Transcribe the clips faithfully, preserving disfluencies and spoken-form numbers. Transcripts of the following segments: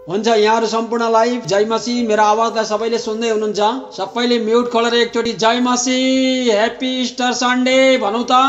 हुन्छ यहाँहरु सम्पूर्णलाई जय मसीह। मेरो आवाजलाई सबैले सुन्दै हुनुहुन्छ? सबैले म्युट खोलेर एकचोटी जय मसीह, ह्यापी इस्टर सन्डे भनौं त।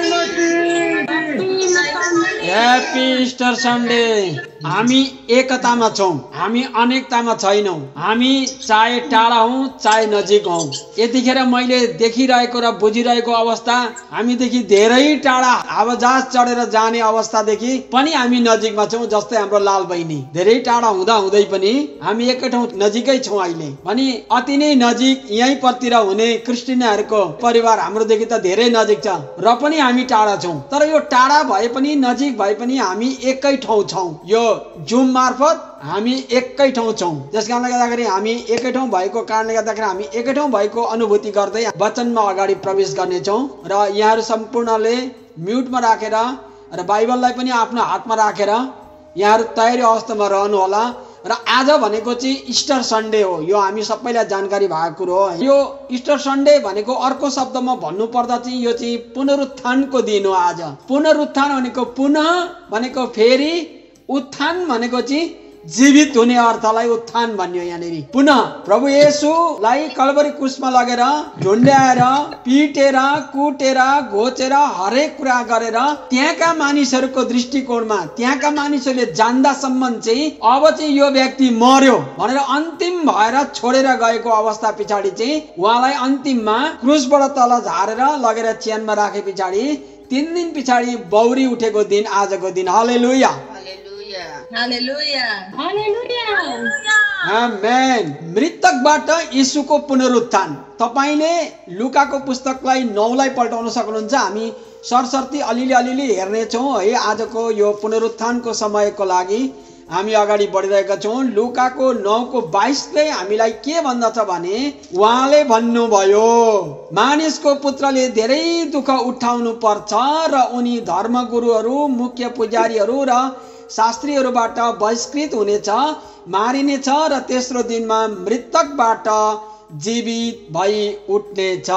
Happy Easter Sunday. हामी एकतामा छौं, हामी अनेकतामा छैनौं। हामी चाहे टाढा हौं चाहे नजिक हौं। यतिखेर मैले देखिरहेको र बुझिरहेको अवस्था हामीदेखि धेरै टाढा हावाजहाज चढेर जाने अवस्थादेखि पनि हामी नजिकमा छौं। जस्तै हाम्रो लाल बहिनी धेरै टाढा हुँदा हुँदै पनि हामी एकै ठाउँ नजिकै छौं अहिले पनि। अति नै नजिक यही पतिर हुने क्रिस्टियनहरुको परिवार हाम्रोदेखि त धेरै नजिक छ र पनि हामी टाढा छौं। तर यो टाढा भए पनि नजिक भए पनि हामी एकै ठाउँ छौं। यो जुम मार्फत हामी एकै ठाउँ छौं। त्यसकारणले गर्दाखेरि हामी एकै ठाउँ भएको कारणले गर्दाखेरि हामी एकै ठाउँ भएको अनुभूति गर्दै वचनमा अगाडि प्रवेश गर्ने छौं। र यहाँहरु सम्पूर्णले म्युटमा राखेर र बाइबललाई पनि आफ्नो हातमा राखेर यहाँहरु तयारी अवस्थामा रहनु होला। र आज भनेको चाहिँ इस्टर सन्डे हो। यो हामी सबैलाई जानकारी भएको कुरो हो। यो इस्टर सन्डे भनेको अर्को शब्दमा भन्नु पर्दा चाहिँ यो चाहिँ पुनरुत्थानको दिन हो। आज पुनरुत्थान भनेको पुनः भनेको फेरि, उत्थान भनेको चाहिँ जीवित हुने अर्थलाई उत्थान भन्यो। यहाँनिर पुनः प्रभु येशूलाई कल्वरी क्रुसमा लगेर झुन्ड्याएर पिटेर कुटेर घोचेर हरेक कुरा गरेर त्यहाँका मानिसहरूको दृष्टिकोणमा त्यहाँका मानिसहरूले जान्दासम्म चाहिँ अब चाहिँ यो व्यक्ति मर्यो भनेर अन्तिम भएर छोडेर गएको अवस्था पछाडि चाहिँ उहाँलाई अन्तिममा क्रुसबाट तल झारेर लगेर च्यानमा राखे पछाडि तीन दिन पछाडि बौरी उठेको दिन आजको दिन। हालेलुया, हालेलुया, हालेलुया, आमेन। मृतकबाट यीशुको पुनरुत्थान। तपाईले लुकाको पुस्तकलाई नौलाई पल्टाउन सक्नुहुन्छ। हामी सरसर्ती अलिअलि अलिअलि हेर्ने छौं है। आजको यो पुनरुत्थानको समयको लागि हामी अगाडि बढिरहेका छौं। लुकाको नौको बाइसले हामीलाई के भन्दछ भने उहाँले भन्नुभयो मानिसको पुत्रले धेरै दुःख उठाउनु पर्छ र उनी धर्मगुरुहरू, मुख्य पुजारीहरू र शास्त्रीहरूबाट बहिष्कृत हुनेछ, मारिनेछ र तेस्रो दिनमा मृतकबाट जीवित भई उठ्नेछ।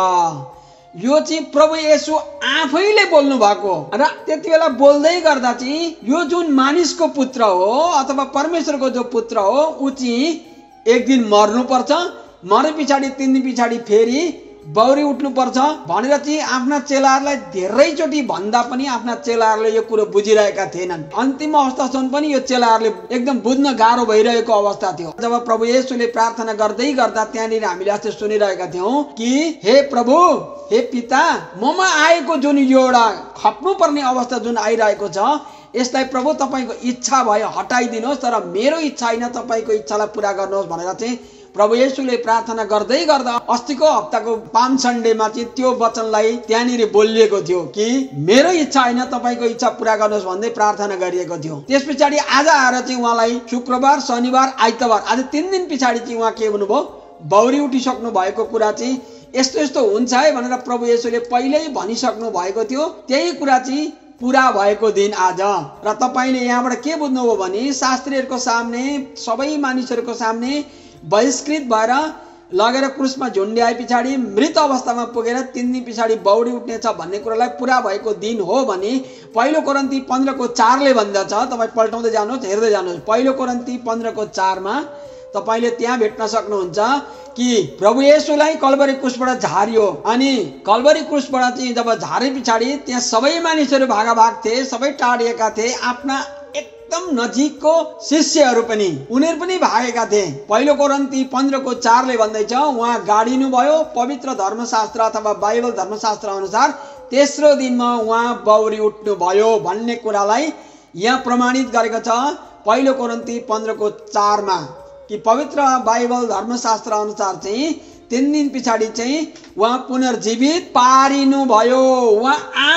यो चाहिँ प्रभु येशू आफैले बोल्नु भएको र त्यति बेला बोल्दै गर्दा चाहिँ यो जुन मानिसको पुत्र हो अथवा परमेश्वरको जो पुत्र हो ऊ चाहिँ एक दिन मर्नु पर्छ, मरे पछाडि तीन दिन पछाडि फेरि बौरी उठ्नु पर्छ भनेर चाहिँ आफ्ना चेलाहरूलाई धेरैचोटि भन्दा पनि आफ्ना चेलाहरूले यो कुरो बुझिरहेका थिएनन्। अन्तिम अवस्थासम्म पनि यो चेलाहरूले एकदम बुझ्न गाह्रो भइरहेको अवस्था थियो। जब प्रभु येशूले प्रार्थना गर्दै गर्दा त्यहाँनिर हामीले अस्ति सुनिरहेका थियौं कि हे प्रभु, हे पिता, ममा आएको जुन यो एउटा खप्नु पर्ने अवस्था जुन आइरहेको छ यसलाई प्रभु तपाईको इच्छा भए हटाइदिनुहोस्, तर मेरो इच्छा हैन, तपाईको इच्छालाई पूरा गर्नुहोस् भनेर चाहिँ प्रभु येशूले प्रार्थना गर्दै गर्दा अस्तिको हप्ताको पाम सन्डेमा चाहिँ त्यो वचनलाई त्यहाँनिर बोलिएको थियो कि मेरो इच्छा हैन, तपाईको इच्छा पूरा गर्नुहोस् भन्दै प्रार्थना गरिएको थियो। त्यस पछाडि आज आएर चाहिँ उहाँलाई शुक्रबार, शनिबार, आइतबार आज तीन दिन पछाडि चाहिँ उहाँ के भन्नुभयो, बौरी उठिसक्नु भएको कुरा चाहिँ यस्तो यस्तो हुन्छ है भनेर प्रभु येशूले पहिल्यै भनिसक्नु भएको थियो। त्यही कुरा चाहिँ पूरा भएको दिन आज। र तपाईले यहाँबाट के बुझ्नुभयो भने शास्त्रीहरूको सामने, सबै मानिसहरूको सामने बहिष्कृत भएर लगेर क्रुसमा झुन्ड्याए पछाडि मृत अवस्थामा पुगेर तीन दिन पछाडि बौडी उठ्नेछ भन्ने कुरालाई पूरा भएको दिन हो भने पहिलो कोरिन्थी पन्ध्रको चारले भन्दछ। तपाईँ पल्टाउँदै जानुहोस्, हेर्दै जानुहोस्। पहिलो कोरिन्थी पन्ध्रको चारमा तपाईले त्यहाँ भेट्न सक्नुहुन्छ कि प्रभु येशूलाई कल्वरी क्रुसबाट झारियो अनि कल्वरी क्रुसबाट चाहिँ जब झारे पछाडि त्यहाँ सबै मानिसहरू भागाभाग थिए, सबै टाढिएका थिए। आफ्ना एकदम नजिकको शिष्यहरू पनि उनीहरू पनि भागेका थिए। पहिलो कोरिन्थी पन्ध्रको चारले भन्दैछ उहाँ गाडिनु भयो पवित्र धर्मशास्त्र अथवा बाइबल धर्मशास्त्र अनुसार तेस्रो दिनमा उहाँ बौरी उठ्नु भयो भन्ने कुरालाई यहाँ प्रमाणित गरेको छ पहिलो कोरिन्थी पन्ध्रको चारमा कि पवित्र बाइबल धर्मशास्त्र अनुसार चाहिँ तीन दिन पछाडि चाहिँ उहाँ पुनर्जीवित पारिनु भयो। उहाँ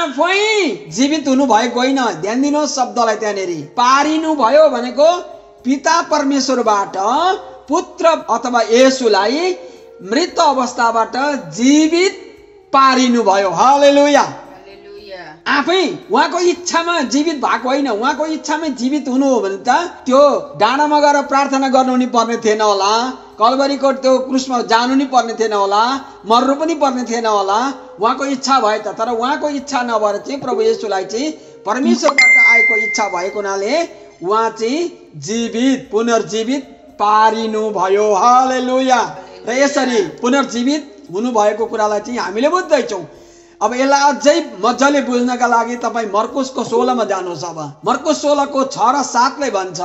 आफै जीवित हुनु भएको होइन, ध्यान दिनुहोस् शब्दलाई। त्यहाँनिर पारिनु भयो भनेको पिता परमेश्वरबाट पुत्र अथवा येशूलाई मृत अवस्थाबाट जीवित पारिनु भयो। हालेलुया, आफै उहाँको इच्छामा जीवित भएको होइन। उहाँको इच्छामै जीवित हुनु हो भने त त्यो डाँडामा गएर प्रार्थना गर्नु नि पर्ने थिएन होला, कल्वरीको त्यो क्रुसमा जानु नि पर्ने थिएन होला, मर्नु पनि पर्ने थिएन होला। उहाँको इच्छा भए त, तर उहाँको इच्छा नभएर चाहिँ प्रभु येशूलाई चाहिँ परमेश्वरबाट आएको इच्छा भएको हुनाले उहाँ चाहिँ जीवित पुनर्जीवित पारिनु भयो। हालेलुया। र यसरी पुनर्जीवित हुनुभएको कुरालाई चाहिँ हामीले बुझ्दैछौँ। अब यसलाई अझै मजाले बुझ्नका लागि तपाईँ मर्कुसको सोह्रमा जानुहोस्। अब मर्कुस सोह्रको छ र सातले भन्छ,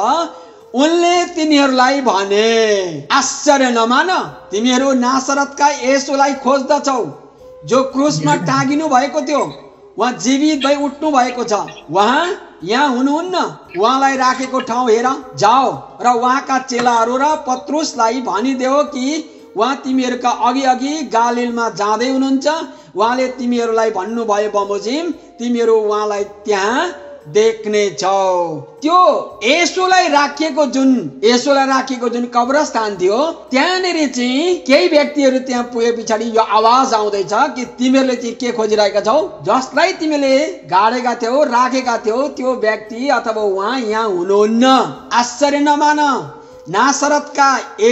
उनले तिनीहरूलाई भने, आश्चर्य नमान, तिमीहरू नासरतका येशूलाई खोज्दछौ जो क्रुसमा टाँगिनु भएको थियो। उहाँ जीवित भई उठ्नु भएको छ। उहाँ यहाँ हुनुहुन्न। उहाँलाई राखेको ठाउँ हेर, जाओ र उहाँका चेलाहरू र पत्रुसलाई भनिदेऊ कि उहाँ तिमीहरूका अघि अघि गालिलमा जाँदै हुनुहुन्छ। उहाँले तिमीहरूलाई भन्नुभयो, बमोजिम तिमीहरू उहाँलाई त्यहाँ देख्ने छौ। त्यो येशूलाई राखिएको जुन येशूलाई राखिएको जुन कब्रस्तान थियो, त्यहाँनिर चाहिँ केही व्यक्तिहरू त्यहाँ पुगे पछाडि यो आवाज आउँदैछ कि तिमीहरूले चाहिँ के खोजिरहेका छौ? जसलाई तिमीले गाडेका थियौ, राखेका थियौ, त्यो व्यक्ति अथवा उहाँ यहाँ हुनुहुन्न। आश्चर्य नमान, नासरतका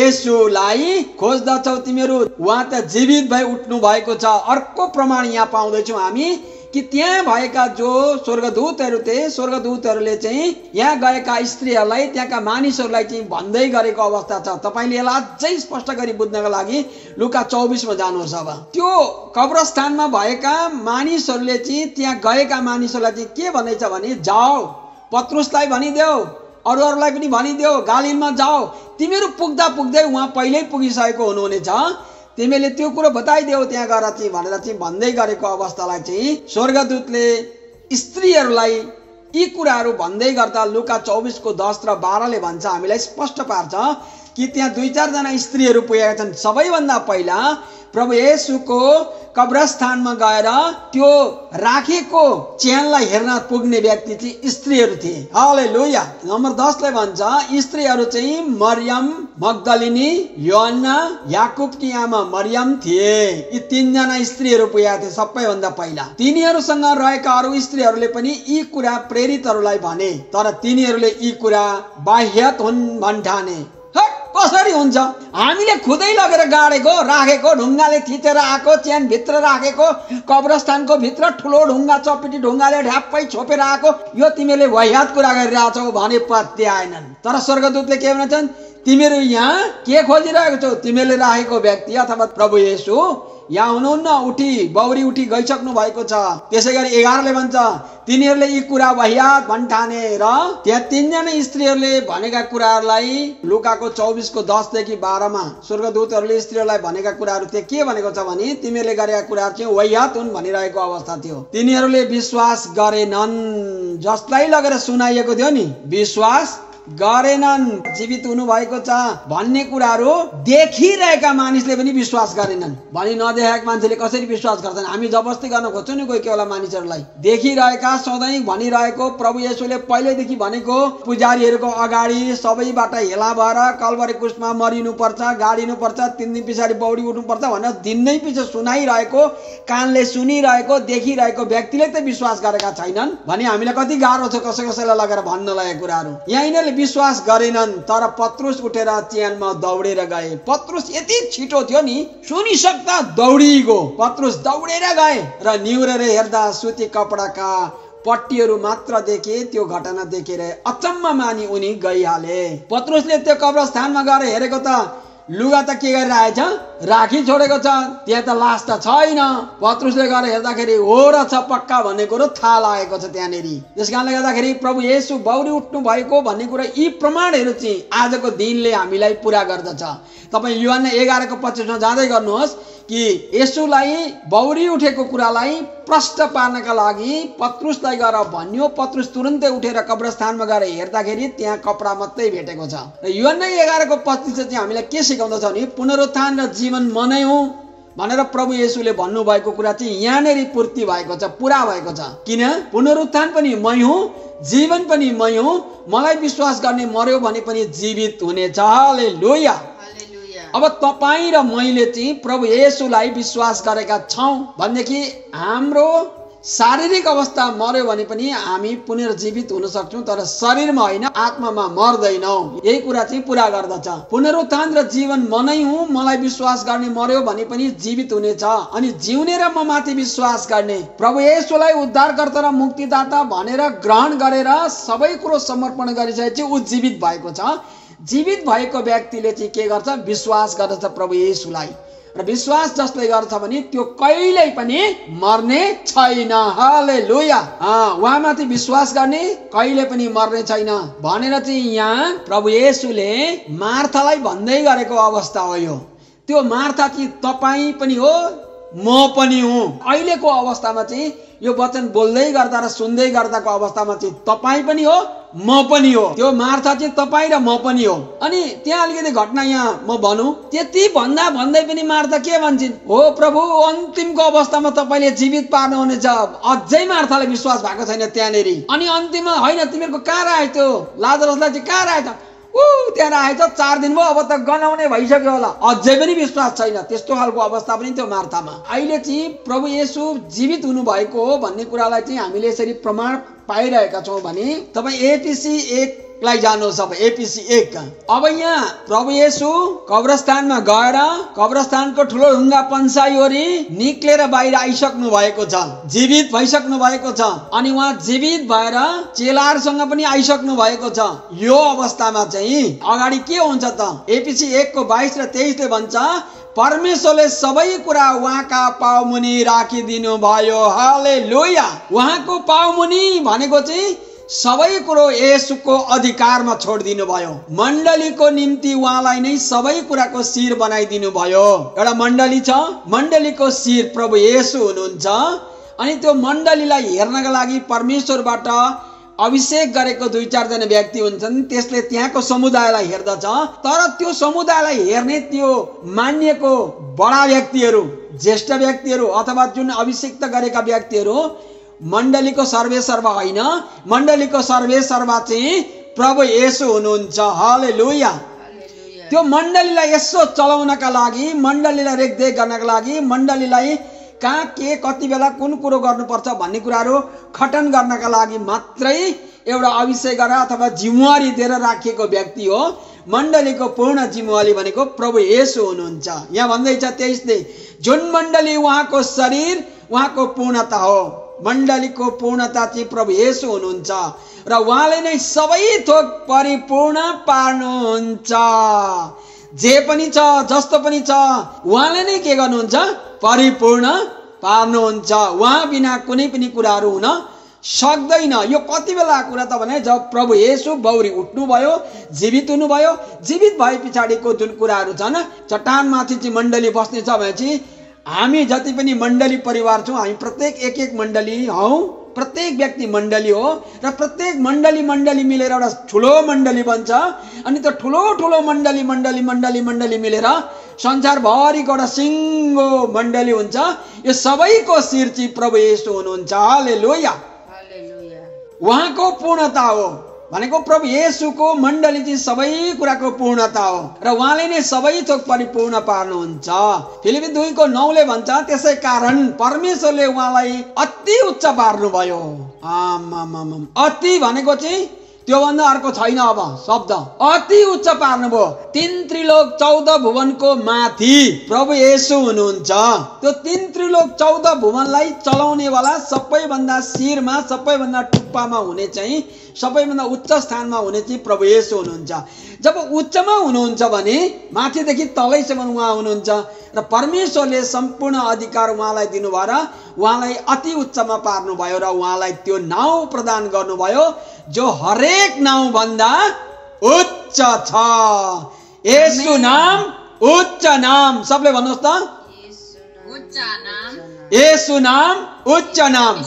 येशूलाई खोज्दछौ तिमीहरू, उहाँ त जीवित भई उठ्नु भएको छ। अर्को प्रमाण यहाँ पाउँदैछौँ हामी कि त्यहाँ भएका जो स्वर्गदूतहरू थिए, स्वर्गदूतहरूले चाहिँ यहाँ गएका स्त्रीहरूलाई, त्यहाँका मानिसहरूलाई चाहिँ भन्दै गरेको अवस्था छ। तपाईँले यसलाई अझै स्पष्ट गरी बुझ्नका लागि लुका चौबिसमा जानुहोस्। अब त्यो कब्रस्तानमा भएका मानिसहरूले चाहिँ त्यहाँ गएका मानिसहरूलाई चाहिँ के भन्दैछ भने, जाओ पत्रुसलाई भनिदेऊ, अरूहरूलाई पनि भनिदेऊ, गालिलमा जाओ। तिमीहरू पुग्दा पुग्दै उहाँ पहिल्यै पुगिसकेको हुनुहुनेछ। तिमीले त्यो कुरो बताइदेऊ त्यहाँ गएर चाहिँ भनेर चाहिँ भन्दै गरेको अवस्थालाई चाहिँ स्वर्गदूतले स्त्रीहरूलाई यी कुराहरू भन्दै गर्दा लुका चौबिसको दस र बाह्रले भन्छ, हामीलाई स्पष्ट पार्छ कि त्यहाँ दुई चारजना स्त्रीहरू पुगेका छन्। सबैभन्दा पहिला प्रभु येशूको कब्रस्थानमा गएर त्यो राखेको च्यानलाई हेर्न पुग्ने व्यक्ति चाहिँ स्त्रीहरू थिए। हालेलुया। नम्बर दसले भन्छ, स्त्रीहरू चाहिँ मरियम मग्दलिनी, योहन्ना, याकुबकी आमा मरियम थिए। यी तीनजना स्त्रीहरू पुगेका थिए सबैभन्दा पहिला। तिनीहरूसँग रहेका अरू स्त्रीहरूले पनि यी कुरा प्रेरितहरूलाई भने, तर तिनीहरूले यी कुरा बाह्यत हुन् भन्ठाने। कसरी हुन्छ? हामीले खुदै लगेर गाडेको, राखेको, ढुङ्गाले थिचेर आएको, च्यान भित्र राखेको, कब्रस्तानको भित्र ठुलो ढुङ्गा चपेटी ढुङ्गाले ढ्याप्पै छोपेर आएको, यो तिमीले वाह्यात कुरा गरिरहेछौ भने पत्ते आएनन्। तर स्वर्गदूतले के भन्छन्, तिमीहरू यहाँ के खोजिरहेको छौ? तिमीले राखेको व्यक्ति अथवा प्रभु येशू यहाँ हुनुहुन्न, उठी बौरी उठी गइसक्नु भएको छ। त्यसै गरी एघारले भन्छ, तिनीहरूले यी कुरा वाह्यात भन्ठाने र त्यहाँ तीनजना स्त्रीहरूले भनेका कुराहरूलाई लुकाको चौबिसको दसदेखि बाह्रमा स्वर्गदूतहरूले स्त्रीहरूलाई भनेका कुराहरू त्यहाँ के भनेको छ भने, तिमीहरूले गरेका कुराहरू चाहिँ वाह्यात हुन् भनिरहेको अवस्था थियो। तिनीहरूले विश्वास गरेनन्। जसलाई लगेर सुनाइएको थियो नि, विश्वास गरेनन्। जीवित हुनु भएको छ भन्ने कुराहरू देखिरहेका मानिसले पनि विश्वास गरेनन्। भनी नदेखेका मान्छेले कसरी विश्वास गर्छन्? हामी जबरजस्ती गर्न खोज्छौँ नि कोही कोही बेला मानिसहरूलाई। देखिरहेका सधैँ भनिरहेको प्रभु येशूले पहिल्यैदेखि भनेको, पुजारीहरूको अगाडि सबैबाट हेला भएर कल्भरी क्रुसमा मरिनु पर्छ, गाडिनु पर्छ, तीन दिन पछाडि बौडी उठ्नुपर्छ भनेर दिनै पछि सुनाइरहेको, कानले सुनिरहेको, देखिरहेको व्यक्तिले त विश्वास गरेका छैनन् भने हामीलाई कति गाह्रो छ कसै कसैलाई लगेर भन्न लागेको कुराहरू। यहाँ यिनीहरूले विश्वास गरेनन्। तर पत्रुस उठेर च्यानमा दौडेर गए। पत्रुस यति छिटो थियो नि, सुनिसक्दा दौडिगयो। पत्रुस दौडेर गए र निहुरेर हेर्दा सुती कपडाका पट्टीहरू मात्र देखे। त्यो घटना देखेर अचम्म मानि उनी गइहाले। पत्रुसले त्यो कब्रस्थानमा गएर हेरेको त लुगा त के गरिरहेछ, राखी छोडेको छ, त्यहाँ त लास त छैन। पत्रुसले गएर हेर्दाखेरि हो र छ पक्का भन्ने कुरो थाहा लागेको छ त्यहाँनिर। त्यस कारणले गर्दाखेरि प्रभु येशू बौरी उठ्नु भएको भन्ने कुरा, यी प्रमाणहरू चाहिँ आजको दिनले हामीलाई पुरा गर्दछ। तपाईँ युहन्ना एघारको पच्चिसमा जाँदै गर्नुहोस् कि येशूलाई बौरी उठेको कुरालाई प्रष्ट पार्नका लागि पत्रुसलाई गएर भन्यो। पत्रुस तुरन्तै उठेर कब्रस्थानमा गएर हेर्दाखेरि त्यहाँ कपडा मात्रै भेटेको छ। र युहन्ना एघारको पच्चिसले चाहिँ हामीलाई के सिकाउँदछ भने, पुनरुत्थान र जीवन म नै हुँ भनेर प्रभु येशूले भन्नुभएको कुरा चाहिँ यहाँनिर पूर्ति भएको छ, पुरा भएको छ। किन? पुनरुत्थान पनि मै हुँ, जीवन पनि मै हुँ। मलाई विश्वास गर्ने मर्यो भने पनि जीवित हुनेछ। हालेलुया। अब तपाईँ र मैले चाहिँ प्रभु येशूलाई विश्वास गरेका छौँ भनेदेखि हाम्रो शारीरिक अवस्था मर्यो भने पनि हामी पुनर्जीवित हुन सक्छौँ, तर शरीरमा होइन, आत्मामा मर्दैनौँ। यही कुरा चाहिँ पूरा गर्दछ। पुनरुत्थान र जीवन म नै हुँ, मलाई विश्वास गर्ने मर्यो भने पनि जीवित हुनेछ, अनि जिउने र म माथि विश्वास गर्ने प्रभु येशूलाई उद्धारकर्ता र मुक्तिदाता भनेर ग्रहण गरेर सबै कुरो समर्पण गरिसकेपछि ऊ जीवित भएको छ। जीवित भएको व्यक्तिले चाहिँ के गर्छ? विश्वास गर्दछ प्रभु येशूलाई, र विश्वास जसले गर्छ भने त्यो कहिल्यै पनि मर्ने छैन। हालेलुया। उहाँमाथि विश्वास गर्ने कहिले पनि मर्ने छैन भनेर चाहिँ यहाँ प्रभु येशूले मार्थालाई भन्दै गरेको अवस्था हो यो। त्यो मार्था चाहिँ तपाईँ पनि हो, म पनि हुँ। अहिलेको अवस्थामा चाहिँ यो वचन बोल्दै गर्दा र सुन्दै गर्दाको अवस्थामा चाहिँ तपाईँ पनि हो, म पनि हो। त्यो मार्था चाहिँ तपाईँ र म पनि हो। अनि त्यहाँ अलिकति घटना यहाँ म भनौँ, त्यति भन्दा भन्दै पनि मार्था के भन्छन्? हो प्रभु, अन्तिमको अवस्थामा तपाईँले जीवित पार्नुहुनेछ। अझै मार्थालाई विश्वास भएको छैन त्यहाँनिर। अनि अन्तिममा होइन, तिमीहरूको कहाँ राखेको त्यो लाजरसलाई चाहिँ कहाँ राखेको? ऊ त्यहाँ राखेको छ, चार दिन भयो, अब त गनाउने भइसक्यो होला, अझै पनि विश्वास छैन। त्यस्तो खालको अवस्था पनि त्यो मार्थामा। अहिले चाहिँ प्रभु येशू जीवित हुनु भएको हो भन्ने कुरालाई चाहिँ हामीले यसरी प्रमाण पाइरहेका छौँ भने तपाईँ एपिसी एक लाई जानुहोस्। अब एपिसी एक। अब यहाँ प्रभु येशू कब्रस्तानमा गएर कब्रस्तानको ठुलो ढुङ्गा पन्साइवरी निक्लेर बाहिर आइसक्नु भएको छ, जीवित भइसक्नु भएको छ। अनि उहाँ जीवित भएर चेलाहरूसँग पनि आइसक्नु भएको छ। यो अवस्थामा चाहिँ अगाडि के हुन्छ त? एपिसी एक को बाइस र तेइसले भन्छ, परमेश्वरले सबै कुरा उहाँका पाउमुनि राखिदिनु भयो। हालेलुया। उहाँको पाउमुनि भनेको चाहिँ सबै कुरो येशूको अधिकारमा छोडिदिनु भयो। मण्डलीको निम्ति उहाँलाई नै सबै कुराको शिर बनाइदिनु भयो। एउटा मण्डली छ, मण्डलीको शिर प्रभु येशू हुनुहुन्छ। अनि त्यो मण्डलीलाई हेर्नका लागि परमेश्वरबाट अभिषेक गरेको दुई चारजना व्यक्ति हुन्छन्, त्यसले त्यहाँको समुदायलाई हेर्दछ। तर त्यो समुदायलाई हेर्ने त्यो मानिएको बडा व्यक्तिहरू, ज्येष्ठ व्यक्तिहरू अथवा जुन अभिषेक गरेका व्यक्तिहरू मण्डलीको सर्वेसर्वा होइन, मण्डलीको सर्वेसर्वा चाहिँ प्रभु येशू हुनुहुन्छ। हालेलुया। त्यो मण्डलीलाई यसो चलाउनका लागि, मण्डलीलाई रेखदेख गर्नका लागि, मण्डलीलाई कहाँ के कति बेला कुन कुरो गर्नुपर्छ भन्ने कुराहरू खटन गर्नका लागि मात्रै एउटा अभिषेक गरेर अथवा जिम्मेवारी दिएर राखिएको व्यक्ति हो। मण्डलीको पूर्ण जिम्मेवारी भनेको प्रभु येशू हुनुहुन्छ। यहाँ भन्दैछ तेइसले, जुन मण्डली उहाँको शरीर, उहाँको पूर्णता हो। मण्डलीको पूर्णता चाहिँ प्रभु येशू हुनुहुन्छ र उहाँले नै सबै थोक परिपूर्ण पार्नुहुन्छ। जे पनि छ, जस्तो पनि छ, उहाँले नै के गर्नुहुन्छ? परिपूर्ण पार्नुहुन्छ। उहाँ बिना कुनै पनि कुराहरू हुन सक्दैन। यो कति बेला कुरा त भने जब प्रभु येशू बौरी उठ्नुभयो, जीवित हुनुभयो। जीवित भए पछाडिको जुन कुराहरू छन्, चट्टानमाथि चाहिँ मण्डली बस्ने छ भने चाहिँ हामी जति पनि मण्डली परिवार छौँ, हामी प्रत्येक एक एक मण्डली हौ, प्रत्येक व्यक्ति मण्डली हो र प्रत्येक मण्डली मण्डली मिलेर एउटा ठुलो मण्डली बन्छ। अनि त्यो ठुलो ठुलो मण्डली मण्डली मण्डली मण्डली मिलेर संसारभरिको एउटा सिङ्गो मण्डली हुन्छ। यो सबैको शिर चाहिँ प्रभु येशू हुनुहुन्छ। हालेलुया। उहाँको पूर्णता हो भनेको प्रभु येशूको मण्डली चाहिँ सबै कुराको पूर्णता हो र उहाँले नै सबै थोक परिपूर्ण पार्नुहुन्छ। फिलिपी दुई को नौ ले भन्छ, त्यसै कारण परमेश्वरले उहाँलाई अति उच्च पार्नुभयो। आमामाम। अति भनेको चाहिँ त्योभन्दा अर्को छैन। अब शब्द अति उच्च पार्नुभयो। तीन त्रिलोक चौध भुवनको माथि प्रभु येशू हुनुहुन्छ। त्यो तीन त्रिलोक चौध भुवनलाई चलाउने वाला, सबैभन्दा शिरमा, सबैभन्दा टुप्पामा हुने चाहिँ, सबैभन्दा उच्च स्थानमा हुने चाहिँ प्रभु येशू हुनुहुन्छ। जब उच्चमा हुनुहुन्छ भने माथिदेखि तलैसम्म उहाँ हुनुहुन्छ र परमेश्वरले सम्पूर्ण अधिकार उहाँलाई दिनुभयो र उहाँलाई अति उच्चमा पार्नुभयो र उहाँलाई त्यो नाउँ प्रदान गर्नुभयो जो हरेक नाउँ भन्दा उच्च छ। येशू नाम उच्च नाम। सबले भन्नुहोस् त, उच्च नाम। येशू नाम उच्च नाम।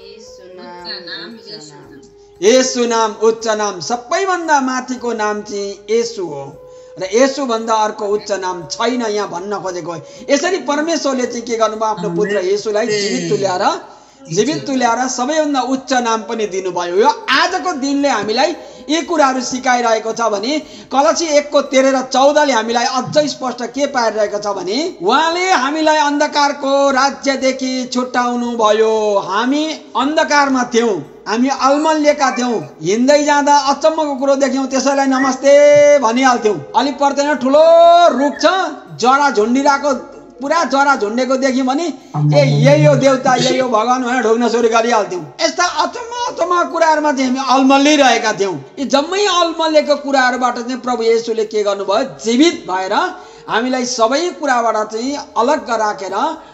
येशू नाम उच्च नाम। सबैभन्दा माथिको नाम चाहिँ येशू हो र येशू भन्दा अर्को उच्च नाम छैन यहाँ भन्न खोजेको। यसरी परमेश्वरले चाहिँ के गर्नुभयो? आफ्नो पुत्र येशूलाई जीवित तुल्याएर जीवित तुल्याएर सबैभन्दा उच्च नाम पनि दिनुभयो। यो आजको दिनले हामीलाई यी कुराहरू सिकाइरहेको छ भने कलसी एकको तेह्र र चौधले हामीलाई अझै स्पष्ट के पारिरहेको छ भने उहाँले हामीलाई अन्धकारको राज्यदेखि छुट्याउनु भयो। हामी अन्धकारमा थियौँ, हामी अलमल्लिएका थियौँ, हिँड्दै जाँदा अचम्मको कुरो देख्यौँ त्यसैलाई नमस्ते भनिहाल्थ्यौँ। अलिक पर्दैन ठुलो रुख छ, जरा झुन्डिरहेको, पुरा जरा झुन्डेको देख्यौँ भने ए यही हो देउता, यही हो भगवान भनेर ढोग्न सुरु गरिहाल्थ्यौँ। यस्ता अचम्म अचम्म कुराहरूमा चाहिँ हामी अलमल्लिरहेका थियौँ। यी जम्मै अलमल्लिएको कुराहरूबाट चाहिँ प्रभु येशूले के गर्नुभयो, जीवित भएर हामीलाई सबै कुराबाट चाहिँ अलग राखेर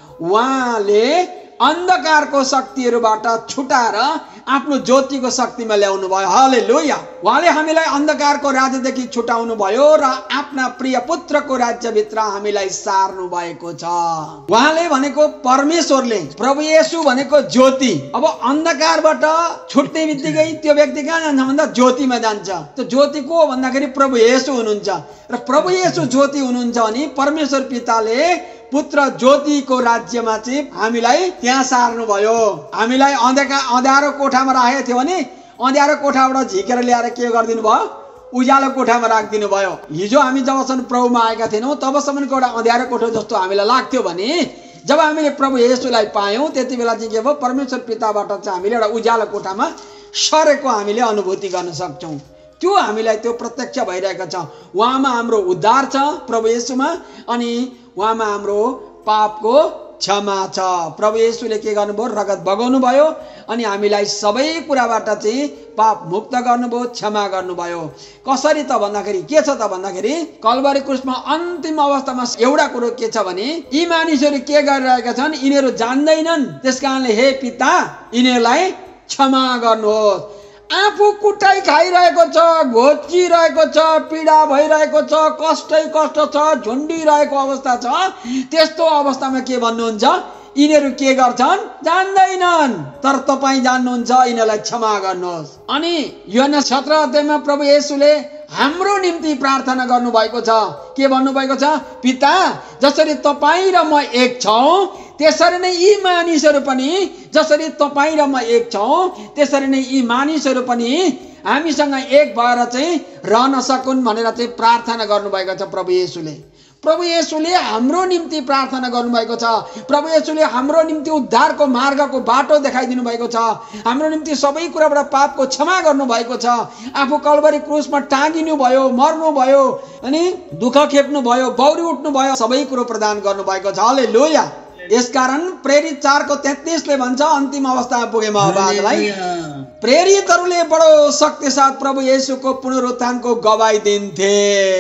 उहाँले अन्धकारको शक्तिहरूबाट छुटाएर आफ्नो ज्योतिको शक्तिमा ल्याउनु भयो। हालेलुया। उहाँले हामीलाई अन्धकारको राज्यदेखि छुटाउनु भयो र आफ्ना प्रिय पुत्रको राज्यभित्र हामीलाई सार्नु भएको छ। उहाँले भनेको परमेश्वरले, प्रभु येशू भनेको ज्योति। अब अन्धकारबाट छुट्ने बित्तिकै त्यो व्यक्ति कहाँ जान्छ भन्दा ज्योतिमा जान्छ। त्यो ज्योति को हो भन्दाखेरि प्रभु येशू हुनुहुन्छ र प्रभु येशू ज्योति हुनुहुन्छ भने परमेश्वर पिताले पुत्र ज्योतिको राज्यमा चाहिँ हामीलाई त्यहाँ सार्नु भयो। हामीलाई अन्धकार अँध्यारो कोठामा राखेको थियो भने अँध्यारो कोठाबाट झिकेर ल्याएर के गरिदिनु भयो, उज्यालो कोठामा राखिदिनु भयो। हिजो हामी जबसम्म प्रभुमा आएका थिएनौँ तबसम्मको एउटा अँध्यारो कोठा जस्तो हामीलाई लाग्थ्यो भने जब हामीले प्रभु येशूलाई पायौँ त्यति बेला चाहिँ के भयो, परमेश्वर पिताबाट चाहिँ हामीले एउटा उज्यालो कोठामा सरेको हामीले अनुभूति गर्न सक्छौँ। त्यो हामीलाई त्यो प्रत्यक्ष भइरहेको छ। उहाँमा हाम्रो उद्धार छ प्रभु येशूमा, अनि उहाँमा हाम्रो पापको क्षमा छ। प्रभु येशूले के गर्नुभयो, रगत बगाउनु भयो अनि हामीलाई सबै कुराबाट चाहिँ पाप मुक्त गर्नुभयो, क्षमा गर्नुभयो। कसरी त भन्दाखेरि के छ त भन्दाखेरि कल्भरी क्रुसमा अन्तिम अवस्थामा एउटा कुरो के छ भने यी मानिसहरू के गरिरहेका छन्, यिनीहरू जान्दैनन्, त्यसकारणले हे पिता यिनीहरूलाई क्षमा गर्नुहोस्। आफू कुटाइ खाइरहेको छ, घोचिरहेको छ, पीडा भइरहेको छ, कष्टै कष्ट छ, झुन्डिरहेको अवस्था छ, त्यस्तो अवस्थामा के भन्नुहुन्छ, यिनीहरू के गर्छन् जान्दैनन्, तर तपाईँ जान्नुहुन्छ, यिनीहरूलाई क्षमा गर्नुहोस्। अनि योहन्ना सत्र अध्यायमा प्रभु येशूले हाम्रो निम्ति प्रार्थना गर्नुभएको छ। के भन्नुभएको छ, पिता जसरी तपाईँ र म एक छौँ त्यसरी नै यी मानिसहरू पनि, जसरी तपाईँ र म एक छौँ त्यसरी नै यी मानिसहरू पनि हामीसँग एक भएर चाहिँ रहन सकुन् भनेर चाहिँ प्रार्थना गर्नुभएको छ प्रभु येशूले। प्रभु येशूले हाम्रो निम्ति प्रार्थना गर्नुभएको छ। प्रभु येशूले हाम्रो निम्ति उद्धारको मार्गको बाटो देखाइदिनु भएको छ। हाम्रो निम्ति सबै कुराबाट पापको क्षमा गर्नुभएको छ। आफू कल्भरी क्रुसमा टाँगिनु भयो, मर्नु भयो, अनि दुःख खेप्नु भयो, बौरी उठ्नु भयो, सबै कुरो प्रदान गर्नुभएको छ। हालेलुया। यसकारण प्रेरित चारको तेत्तीसले भन्छ अन्तिम अवस्थामा पुगेमा अबादलाई प्रेरितहरूले बडो शक्ति साथ प्रभु येशूको पुनरुत्थानको गवाई दिन्थे।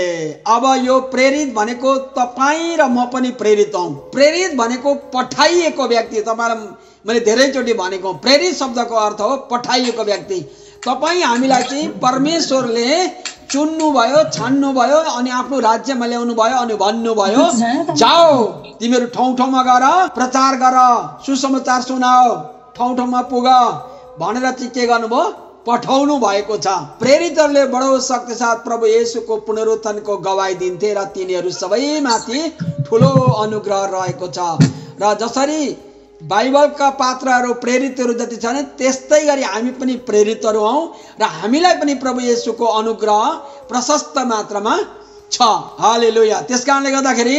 अब यो प्रेरित भनेको तपाईँ र म पनि प्रेरित हौँ। प्रेरित भनेको पठाइएको व्यक्ति। तपाईँलाई मैले धेरैचोटि भनेको प्रेरित शब्दको अर्थ हो पठाइएको व्यक्ति। तपाईँ हामीलाई चाहिँ परमेश्वरले चुन्नु भयो, छान्नु भयो, अनि आफ्नो राज्यमा ल्याउनु भयो, अनि भन्नुभयो जाओ तिमीहरू ठाउँ ठाउँमा गएर प्रचार गर, सुसमाचार सुनाओ, ठाउँ ठाउँमा पुग भनेर चाहिँ के गर्नुभयो, पठाउनु भएको छ। प्रेरितहरूले बडो शक्ति साथ प्रभु येशूको पुनरुत्थानको गवाई दिन्थे र तिनीहरू सबैमाथि ठुलो अनुग्रह रहेको छ। र जसरी बाइबलका पात्रहरू प्रेरितहरू जति छन् त्यस्तै गरी हामी पनि प्रेरितहरू हौँ र हामीलाई पनि प्रभु येशूको अनुग्रह प्रशस्त मात्रामा छ। हालेलुया। त्यसकारणले गर्दाखेरि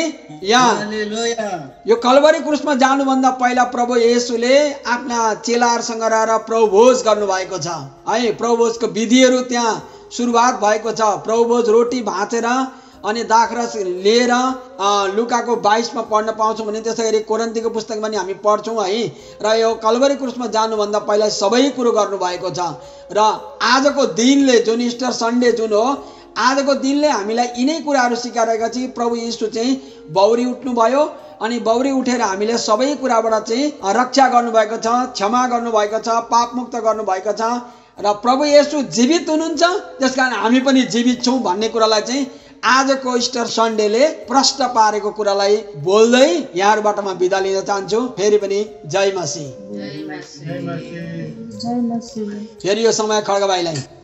यहाँ यो कल्भरी क्रुसमा जानुभन्दा पहिला प्रभु येशूले आफ्ना चेलाहरूसँग रहेर प्रभुभोज गर्नुभएको छ है। प्रभुभोजको विधिहरू त्यहाँ सुरुवात भएको छ। प्रभुभोज रोटी भाँचेर अनि दाखरस लिएर लुकाको बाइसमा पढ्न पाउँछौँ भने त्यसै गरी कोरिन्थीको पुस्तकमा पनि हामी पढ्छौँ है। र यो कल्भरी क्रुसमा जानुभन्दा पहिला सबै कुरो गर्नुभएको छ। र आजको दिनले जुन इस्टर सन्डे जुन हो, आजको दिनले हामीलाई यिनै कुराहरू सिकाइरहेका छ। प्रभु येशू चाहिँ बौरी उठ्नुभयो अनि बौरी उठेर हामीले सबै कुराबाट चाहिँ रक्षा गर्नुभएको छ, क्षमा गर्नुभएको छ, पापमुक्त गर्नुभएको छ। र प्रभु येशू जीवित हुनुहुन्छ, त्यसकारण हामी पनि जीवित छौँ भन्ने कुरालाई चाहिँ आजको इस्टर सन्डेले प्रष्ट पारेको कुरालाई बोल्दै यहाँबाट म बिदा लिन चाहन्छु। फेरि पनि जय मसीह। फेरि यो समय खड्ग भाइलाई